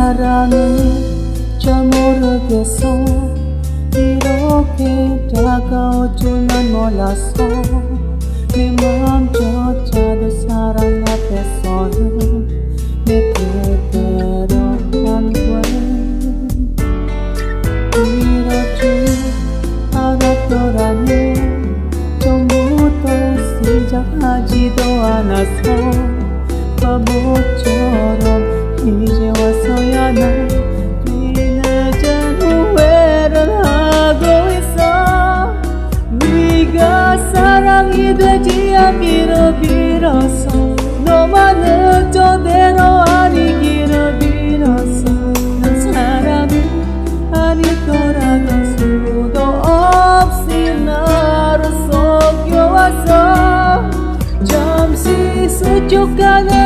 사랑은 잘 모르겠어. 이렇게 다가올 줄은 몰랐어. 내 마음조차도 사랑 앞에서는 내 뜻대로 안 돼. 이럴 줄 알았더라면 처음부터 시작하지도 않았어. 바보처럼 이제 와서야 난 뒤늦은 후회를 하고 있어. 네가 사랑이 되지 않기를 빌었어. 너만은 저대로 아니기를 빌었어. 난 사람이 아닐 거라던 수도 없이 나를 속여왔어. 잠시 스쳐가는